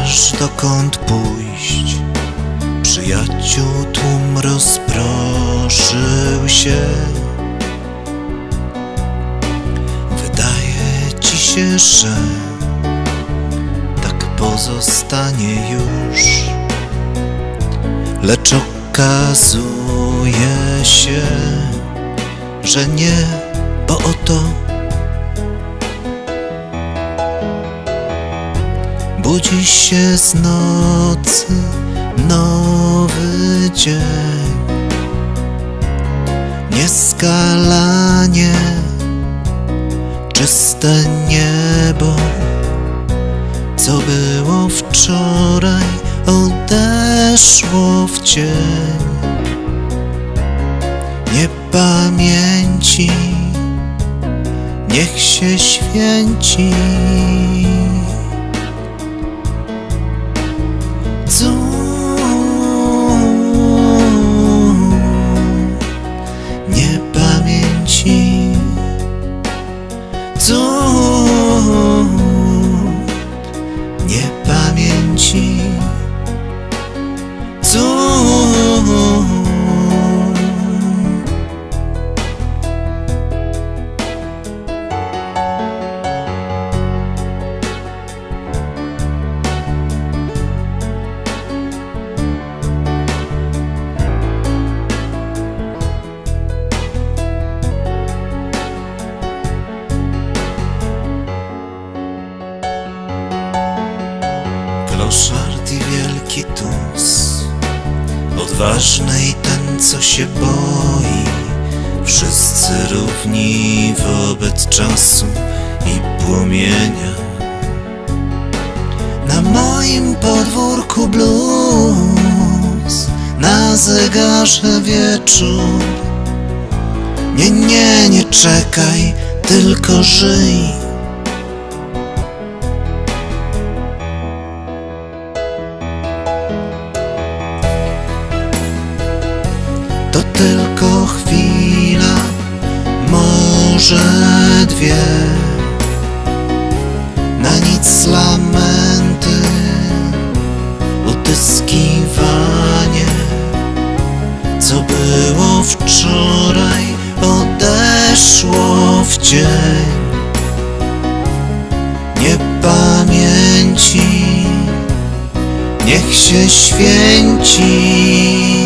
masz dokąd pójść. Przyjaciół tłum rozproszył się. Wydaje ci się, że tak pozostanie już, lecz okazuje się, że nie, bo oto budzi się z nocy nowy dzień. Nieskalanie czyste niebo, co było wczoraj, odeszło w cień. Niepamięci niech się święci. Niepamięci, niepamięci, kloszard i wielki tus, odważny i ten, co się boi, wszyscy równi wobec czasu i płomienia. Na moim podwórku blues, na zegarze wieczór. Nie, nie, nie czekaj, tylko żyj. To tylko chwila, może dwie, na nic lamenty, utyskiwanie. Co było wczoraj, odeszło w cień. Niepamięci niech się święci.